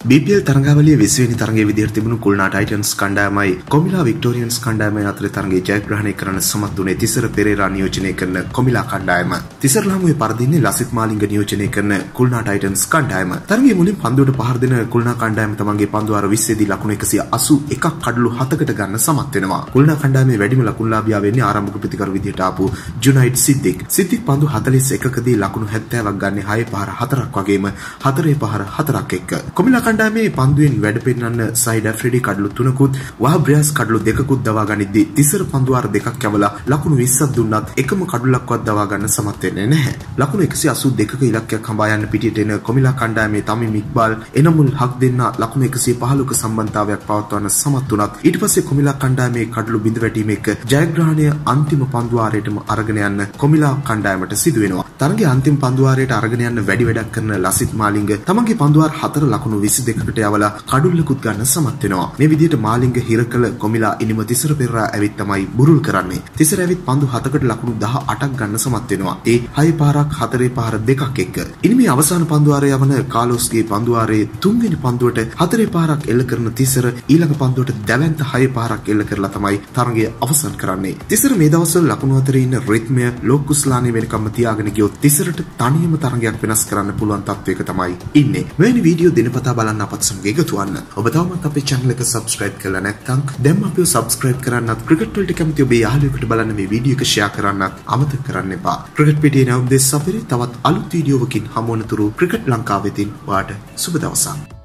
BPL තරඟාවලියේ 20 වෙනි තරඟයේ විදිහට තිබුණු කුල්නා ටයිටන්ස් කණ්ඩායමයි කොමිලා වික්ටෝරියන්ස් කණ්ඩායමයි අතර තරඟයේ ජයග්‍රහණය කරන්න සමත් වුණේ තිසර පෙරේරා නියෝජනය කරන කොමිලා කණ්ඩායම. තිසර ළමුවේ පරදින්නේ ලසිත් මාලිංග නියෝජනය කරන කුල්නා ටයිටන්ස් කණ්ඩායම. තරඟයේ මුලින් පන්දුවට පහර දෙන කුල්නා කණ්ඩායම තමන්ගේ පන්දු අර 20 දී ලකුණු 181ක් කඩලු 7කට ගන්න සමත් වෙනවා. කුල්නා කණ්ඩායමේ වැඩිම ලකුණුලාභියා වෙන්නේ ආරම්භක ප්‍රතිකරු විදිහට ආපු ජුනයිඩ් සිද්දික්. සිද්දික් පන්දු 41කදී ලකුණු 70ක් ගන්නේ 6 පහර 4ක් වගේම 4 පහර 4ක් එක්ක. කොමිලා කණ්ඩායමේ පන්දුවෙන් වැඩ පෙන්නන්න සයිඩ් ඇෆ්රිඩි කඩලු 3කුත් වහබ්‍රියාස් කඩලු 2කුත් දවා ගනිද්දී තිසර පන්දු අර දෙකක් යවලා ලකුණු 20ක් දුන්නත් එකම කඩලක්වත් දවා ගන්න සමත් වෙන්නේ නැහැ. ලකුණු 182ක ඉලක්කයක් හඹා යන පිටියට එන කොමිලා කණ්ඩායමේ තමිම් ඉක්බාල් එනමුල් හක් දෙන්න ලකුණු 115ක සම්බන්ධතාවයක් පවත්වන්න සමත් වුණත් ඊට පස්සේ කොමිලා කණ්ඩායමේ කඩලු බිඳ වැටීම එක්ක ජයග්‍රහණය අන්තිම පන්දු ආරයටම අරගෙන යන්න කොමිලා කණ්ඩායමට සිදු වෙනවා. තරගයේ අන්තිම පන්දු ආරයට අරගෙන යන්න වැඩි වැඩක් කරන ලසිත් මාලිංග තමන්ගේ පන්දු ආර 4 ලකුණු 22කට යවලා කඩුල්ලකුත් ගන්න සමත් වෙනවා. මේ විදිහට මාලිංග හිරකල කොමිලා ඉනිම තිසර පෙරේරා ඇවිත් තමයි බුරුල් කරන්නේ. තිසර ඇවිත් පන්දු 7කට ලකුණු 18ක් ගන්න සමත් වෙනවා. ඒ 6 පාරක් 4 පාර දෙකක් එක්ක. ඉනිමේ අවසාන පන්දු ආරය යවන කාලොස්ගේ පන්දු ආරයේ 3 වෙනි පන්දුවට 4 පාරක් එල්ල කරන තිසර ඊළඟ පන්දුවට දැවැන්ත 6 පාරක් එල්ල කරලා තමයි තරගය අවසන් කරන්නේ. තිසර මේ දවස්වල ලකුණු අතරේ ඉන්න රිද්මය ලෝකුස්ලානේ වෙනකම්ම තියාගෙන ගියොත් තිසරට තනියම තරගයක් වෙනස් කරන්න පුළුවන් තත්වයක තමයි ඉන්නේ. මෙවැනි වීඩියෝ දිනපතා බලන්න අපත් සමග එකතු වන්න. ඔබ තවමත් අපේ channel එක subscribe කරලා නැත්නම් දැන් අපිව subscribe කරන්නත් ක්‍රිකට් වලට කැමති ඔබේ යාළුවෙකුට බලන්න මේ වීඩියෝ එක share කරන්නත් අමතක කරන්න එපා. ක්‍රිකට් පිටියේ නැවුම් දෙස් අපිරි තවත් අලුත් වීඩියෝවකින් හමු වනතුරු ක්‍රිකට් ලංකාවෙතින් ඔයාට සුබ දවසක්.